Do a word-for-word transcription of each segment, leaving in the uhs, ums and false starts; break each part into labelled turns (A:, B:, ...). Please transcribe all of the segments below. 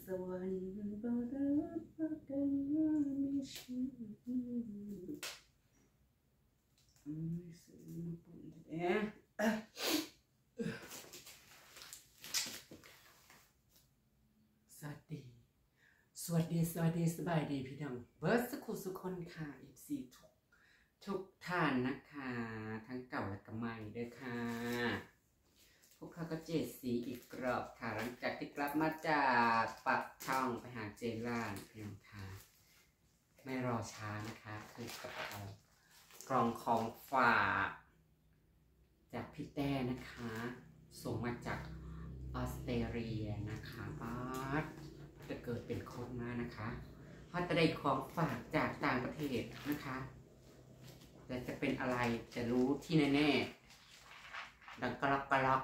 A: วรรค์บรับประกันมีชีวิตอืมซื้อมาปุ่นเอ๊ะสวัสดีสวัสดีสวัสดีสบายดีพี่น้องเบิร์ดสักคนสุกคนค่ะ เอฟ ซี ทุกทุกท่านนะคะทั้งเก่าและก็ใหม่ด้วยค่ะพวกเขาก็เจสีอีกรอบค่ะหลังจากที่กลับมาจากปักช่องไปหาเจล่าพี่น้องค่ะไม่รอช้านะคะคือกระเป๋ากล่องของฝากจากพี่แต้นะคะส่งมาจากออสเตรเลียนะคะป๊าดจะเกิดเป็นคนมานะคะเพราะจะได้ของฝากจากต่างประเทศนะคะแต่จะเป็นอะไรจะรู้ที่แน่ๆดังกระลอกกระลอก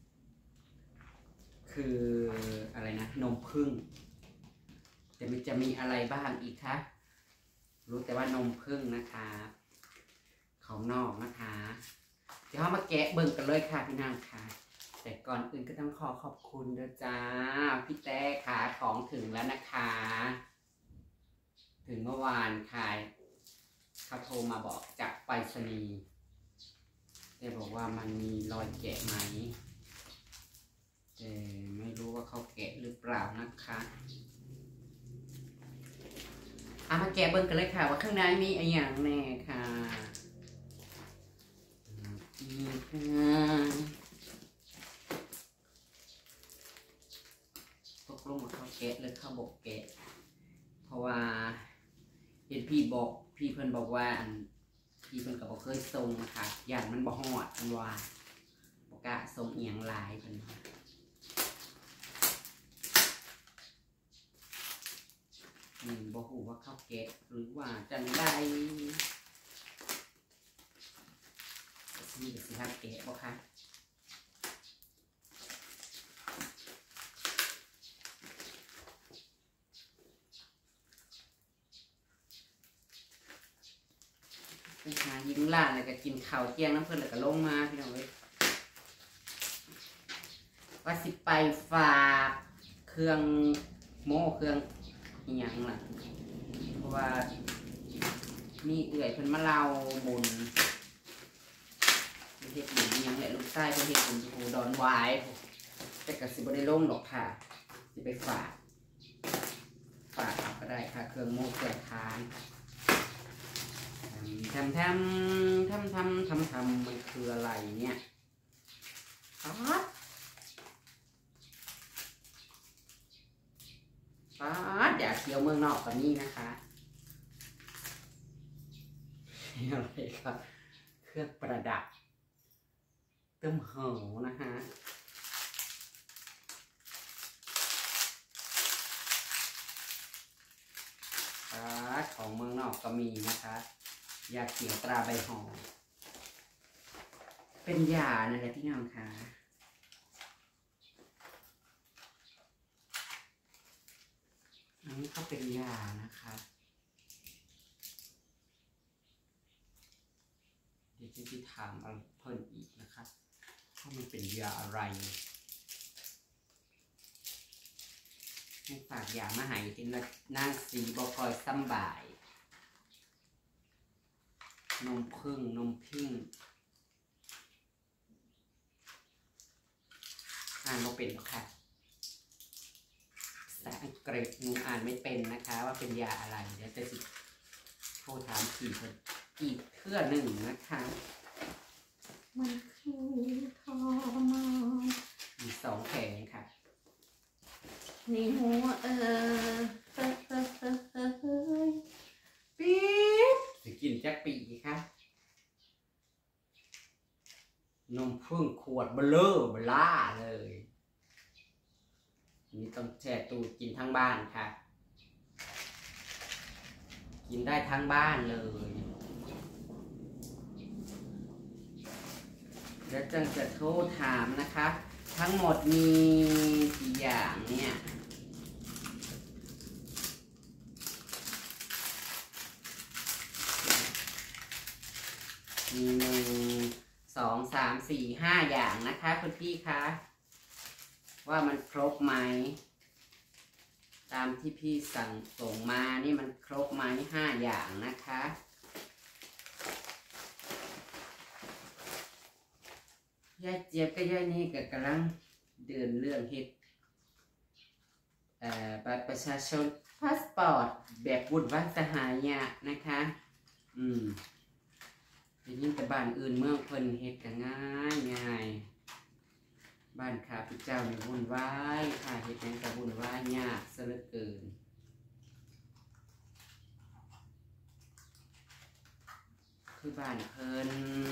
A: คืออะไรนะนมผึ้งแต่มันจะมีอะไรบ้างอีกคะรู้แต่ว่านมผึ้งนะคะของนอกนะคะเดี๋ยวเรามาแกะเบิ่งกันเลยค่ะพี่นางค่ะแต่ก่อนอื่นก็ต้องขอขอบคุณด้วยจ้าพี่แต้ขาของถึงแล้วนะคะถึงเมื่อวานค่ะเขาโทรมาบอกจากไปรษณีย์แต่บอกว่ามันมีรอยแกะไหมแต่ไม่รู้ว่าเขาแกะหรือเปล่านะคะเอามาแกะเบิ่งกันเลยค่ะว่าข้างในมีอะไรอย่างแน่ค่ะนี่ค่ะตกลงว่าเขาแกะหรือเขาบอกแกะเพราะว่าเห็นพี่บอกพี่เพิ่นบอกว่าอันพี่เพิ่นก็บอกเคยส่งนะคะอย่างมันบ่ฮอดอันว่าบอกกะส่งเอียงหลายเพิ่นอืมบ่ฮู้ว่าเขาแกะหรือว่าจังไดนี่ก็สิครับแกะบ่คะไปหายิ้มล่าแล้วก็กินข้าวเที่ยงน้ำเพิ่นแล้วก็ลงมาพี่น้องเอ้ยว่าสิไปฝากเครื่องโม่เครื่องอีหยังล่ะเพราะว่ามีเอื่อยเพิ่นมาเล่าบุญเฮ็ดบุญอีหยังแหละลูกชายเพิ่นเฮ็ดบุญอยู่ดอนหวายแต่ก็สิบ่ได้ลงดอกค่ะสิไปฝากฝากเอาก็ได้ค่ะเครื่องโม่เครื่องทานทำทำทำทำทำทำมันคืออะไรเนี่ยป๊าดป๊าดอยากเที่ยวเมืองนอกกว่านี้นะคะอะไรครับเครื่องประดับเติมเหานะคะป๊าดของเมืองนอกก็มีนะคะยาเขียวตราใบหอมเป็นยานั่นแหละพี่น้องค่ะอันนี้ก็เป็นยานะคะเดี๋ยวจะถามอะไรเพิ่มอีกนะคะว่ามันเป็นยาอะไรให้ฝากยามาหายเป็นนางสีบคอยซ้ำบ่ายนมผึ้งนมพิ้งอ่านไม่เป็นหรอกค่ะภาษาอังกฤษหนูอ่านไม่เป็นนะคะว่าเป็นยาอะไรเดี๋ยวจะสิโทรถามพี่เพิ่นอีกเพื่อหนึ่งนะคะมันคือทรมานมีสองแผงค่ะนี่หัวเออเฮ้เฮ้เฮ้เฮ้เฮ้ปี๊ดสิกินจักปีค่ะนมผึ้งขวดเบลอเบล่าเลยนี่ต้องแช่ตู้กินทั้งบ้านค่ะกินได้ทั้งบ้านเลยแล้วจังจะโทรถามนะคะทั้งหมดมีกี่อย่างเนี่ยมีหนึ่งสองสามสี่ห้าอย่างนะคะคุณพี่คะว่ามันครบไหมตามที่พี่สั่งส่งมานี่มันครบมานี่ห้าอย่างนะคะยายเจี๊ยบกับยายนี่ก็กำลังเดินเรื่องเฮ็ดบัตรประชาชนพาสปอร์ตแบบบุญวัสหายะนะคะอืมจะยิ่งแต่บ้านอื่นเมืองเพิ่นเฮ็ดกันง่ายง่ายบ้านข้าพเจ้าเนี่ยวุ่นวายค่ะเฮ็ดหยังก็วุ่นวายยากซะเหลือเกินคือบ้านเพิ่น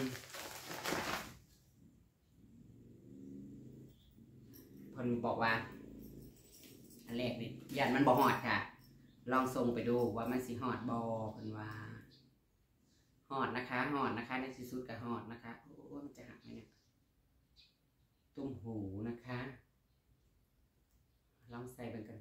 A: เพิ่นบอกว่าอันแรกนี่ยันมันบ่ฮอดค่ะลองส่งไปดูว่ามันสิฮอดบ่เพิ่นว่าฮอดนะคะฮอดนะคะในที่สุดก็ฮอดนะคะโอ้มันจะหักไหมเนี่ยตุ้มหูนะคะลองใส่เป็นกัน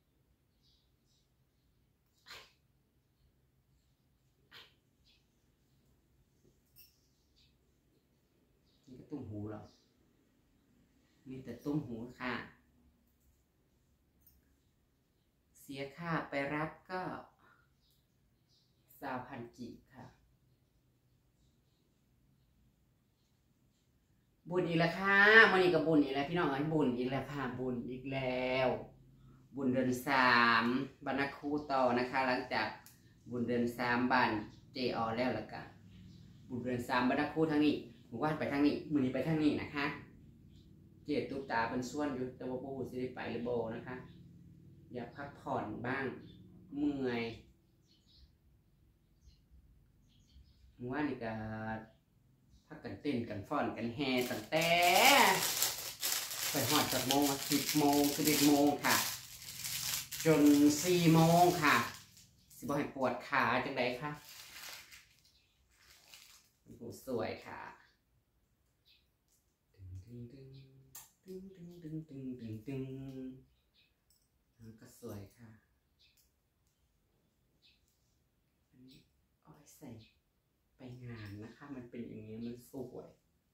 A: นี่ก็ตุ้มหูหรอมีแต่ตุ้มหูค่ะเสียค่าไปรับก็สามพันกีบค่ะบุญอีกแล้วค่ะมันอีกกับบุญอีกแล้วพี่น้องไอ้บุญอีกแล้วค่ะบุญอีกแล้วบุญเดือนสามบรรณครูต่อนะคะหลังจากบุญเดือนสามบ้านเจออแล้วแล้วกันบุญเดือนสามบรรณครูทางนี้หมู่บ้านไปทางนี้มือนี้ไปทางนี้นะคะเจตุตาเป็นส่วนอยู่แต่ว่าปูสิได้ไปหรือโบนะคะอยากพักผ่อนบ้างเมื่อยว่านี่ก็พักกันเต้นกันฟ้อนกันแห่ตั้งแต่ไปหอดจากโมงสิบโมงสิบเอ็ดโมงค่ะจนสี่โมงค่ะสิบ่ให้ปวดขาจังไดคะผู้สวยค่ะตึงตึงตึงตึงตึงตึงตึงตึงก็สวยค่ะอันนี้เอาไว้ใส่ไปงานนะคะมันเป็นอย่างนี้มันสวย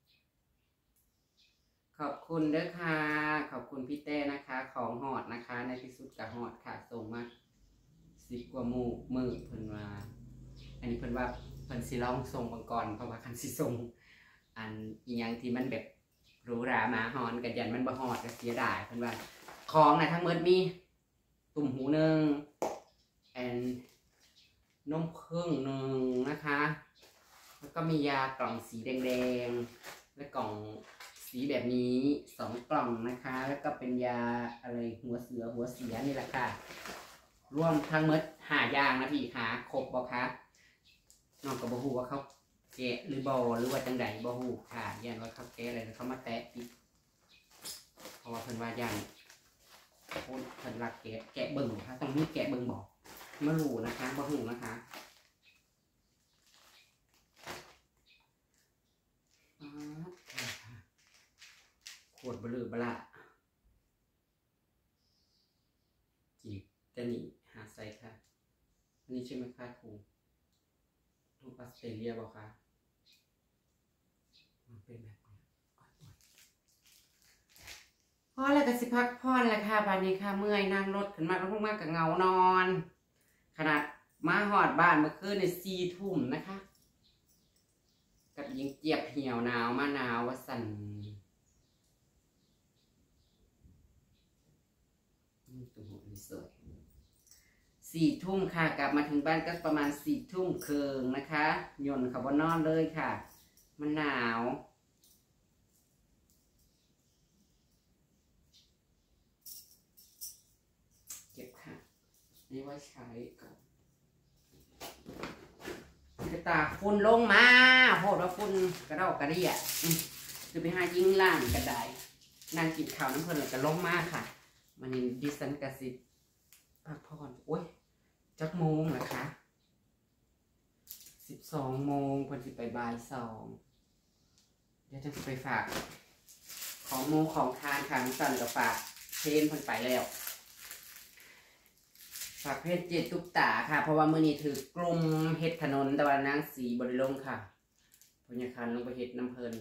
A: ขอบคุณด้วยค่ะขอบคุณพี่เต้นะคะของหอดนะคะในที่สุดกับหอดค่ะส่งมาสิบกว่ามือมือเพิ่นว่าอันนี้เพิ่นว่าเพิ่นสิลองส่งบางก่อนเพราะว่าคันสิส่งอันอีหยังที่มันแบบหรูหรามาหอนกันยันมันบ่หอดก็เสียดายเพิ่นว่าของนะทั้งหมดมีตุ่มหูหนึ่งแอนนมครึ่งหนึ่งนะคะแล้วก็มียากล่องสีแดงๆและกล่องสีแบบนี้สองกล่องนะคะแล้วก็เป็นยาอะไรหัวเสือหัวเสียนี่แหละค่ะรวมทั้งหมดห้าอย่างนะพี่คะครบบ่คะน้องก็บ่ฮู้ว่าเขาแกะหรือบ่หรือว่าจังไดบ่ฮู้ค่ะยันว่าเขาแกะอะไรเขามาแตะปิดเพราะว่าเพิ่นว่ายันคนเพิ่นรักแกะแกะเบิ่งค่ะต้องมีแกะเบิ่งบ่ไม่รู้นะคะบ่ฮู้นะคะขวดบลือบละจีบจะหนีหาไซค่ะอันนี้ใช่ไหมคะครูลูกออสเตรเลียบอกค่ะมันเป็นแบบนี้พอแล้วก็สิพักพอนแล้วค่ะบานนี้ค่ะเมื่อยนั่งรถขึ้นมาแล้วพวกมากกับเงานอนขนาดมาหอดบ้านเมื่อคืนในสี่ทุ่มนะคะกับยิงเจี๊ยบเหี่ยวหนาวมาหนาวว่าสั่นสี่ทุ่มค่ะกลับมาถึงบ้านก็ประมาณสี่ทุ่มเคืองนะคะยนต์ขับบนนอนเลยค่ะมันหนาวเก็บค่ะนี่ว่าใช้ก่อนกระตาฝุ่นลงมาโหดว่าฝุ่นกระดอกกระดิ่งจะไปหายิงล่างกระไดนางกินข้าวน้ำเพลินกระล้มมากค่ะมันนี่ดิสันกระสิบพักผ่อนโอ้ยจักโมงเหรอคะสิบสองโมงพอดีไปบ่ายสองเดี๋ยวจะไปฝากของโมของทานค่ะน้ำสั่นกับฝากเพนพันไปแล้วฝากเพจเจตุกตาค่ะเพราะว่ามื่อนี้ถือกลุ่มเฮ็ดถนนตะวันนางสีบริลงค่ะพญาคันลงไปเฮ็ดน้ำเพลิน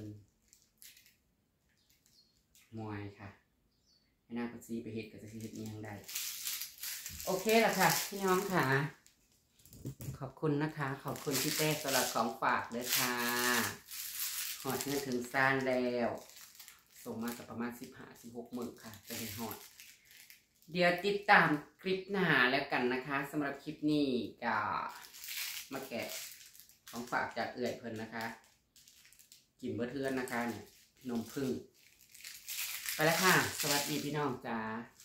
A: มวยค่ะให้นางกระซีไปเฮ็ดกับจะเฮ็ดยังได้โอเคละค่ะพี่น้องค่ะขอบคุณนะคะ ขอบคุณพี่เต้สำหรับของฝากเลยค่ะหอดเงินถึงซ่านแล้วส่งมากับประมาณสิบห้าสิบหกหมื่นค่ะจะได้หอดเดี๋ยวติดตามคลิปหน้าแล้วกันนะคะสำหรับคลิปนี้ก็มาแกะของฝากจากเอื่อยเพิ่นนะคะกินเบอร์เทือนนะคะเนี่ยนมพึ่งไปแล้วค่ะสวัสดีพี่น้องจ้า